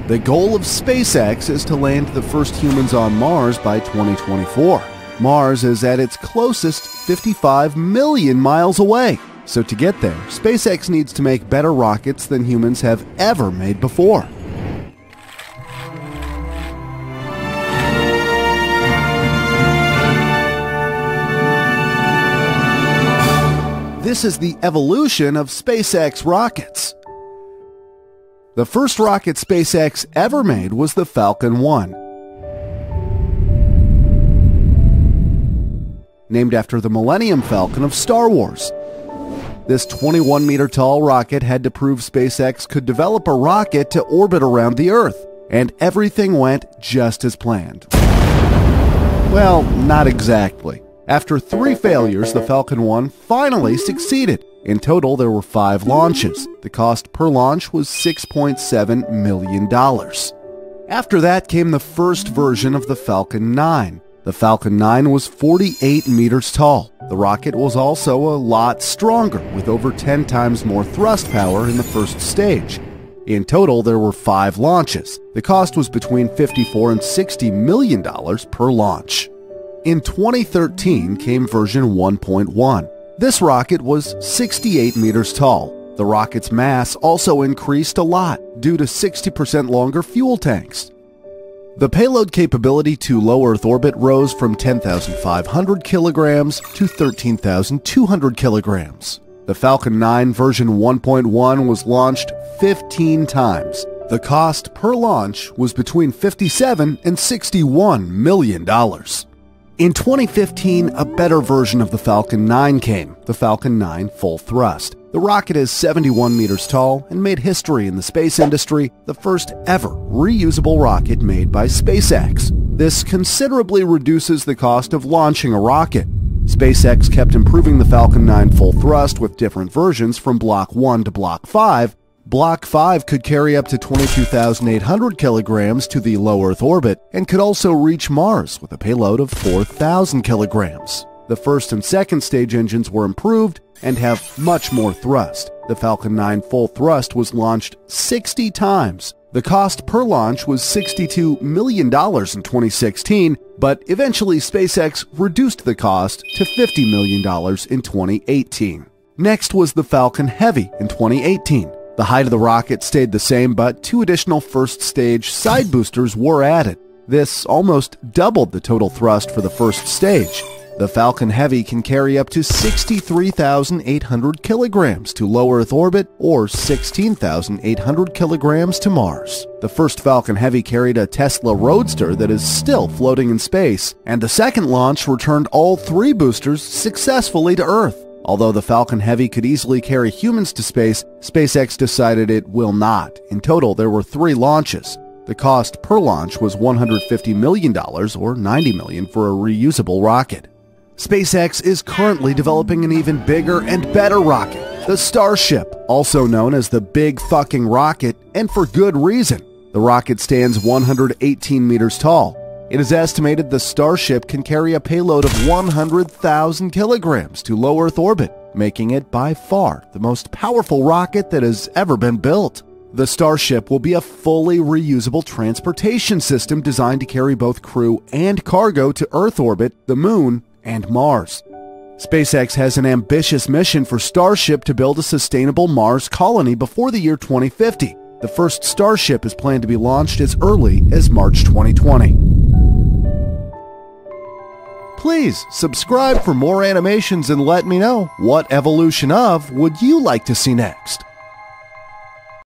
The goal of SpaceX is to land the first humans on Mars by 2024. Mars is at its closest 55 million miles away. So to get there, SpaceX needs to make better rockets than humans have ever made before. This is the evolution of SpaceX rockets. The first rocket SpaceX ever made was the Falcon 1. Named after the Millennium Falcon of Star Wars. This 21-meter-tall rocket had to prove SpaceX could develop a rocket to orbit around the Earth, and everything went just as planned. Well, not exactly. After 3 failures, the Falcon 1 finally succeeded. In total, there were 5 launches. The cost per launch was $6.7 million. After that came the first version of the Falcon 9. The Falcon 9 was 48 meters tall. The rocket was also a lot stronger, with over 10 times more thrust power in the first stage. In total, there were 5 launches. The cost was between $54 and $60 million per launch. In 2013 came version 1.1. This rocket was 68 meters tall. The rocket's mass also increased a lot due to 60% longer fuel tanks. The payload capability to low Earth orbit rose from 10,500 kilograms to 13,200 kilograms. The Falcon 9 version 1.1 was launched 15 times. The cost per launch was between $57 and $61 million. In 2015, a better version of the Falcon 9 came, the Falcon 9 Full Thrust. The rocket is 71 meters tall and made history in the space industry, the first ever reusable rocket made by SpaceX. This considerably reduces the cost of launching a rocket. SpaceX kept improving the Falcon 9 Full Thrust with different versions from Block 1 to Block 5. Block 5 could carry up to 22,800 kilograms to the low Earth orbit and could also reach Mars with a payload of 4,000 kilograms. The first and second stage engines were improved and have much more thrust. The Falcon 9 Full Thrust was launched 60 times. The cost per launch was $62 million in 2016, but eventually SpaceX reduced the cost to $50 million in 2018. Next was the Falcon Heavy in 2018. The height of the rocket stayed the same, but 2 additional first-stage side boosters were added. This almost doubled the total thrust for the first stage. The Falcon Heavy can carry up to 63,800 kilograms to low Earth orbit or 16,800 kilograms to Mars. The first Falcon Heavy carried a Tesla Roadster that is still floating in space, and the second launch returned all 3 boosters successfully to Earth. Although the Falcon Heavy could easily carry humans to space, SpaceX decided it will not. In total, there were 3 launches. The cost per launch was $150 million or $90 million for a reusable rocket. SpaceX is currently developing an even bigger and better rocket, the Starship, also known as the Big Fucking Rocket, and for good reason. The rocket stands 118 meters tall. It is estimated the Starship can carry a payload of 100,000 kilograms to low Earth orbit, making it by far the most powerful rocket that has ever been built. The Starship will be a fully reusable transportation system designed to carry both crew and cargo to Earth orbit, the Moon, and Mars. SpaceX has an ambitious mission for Starship to build a sustainable Mars colony before the year 2050. The first Starship is planned to be launched as early as March 2020. Please subscribe for more animations and let me know what evolution of would you like to see next.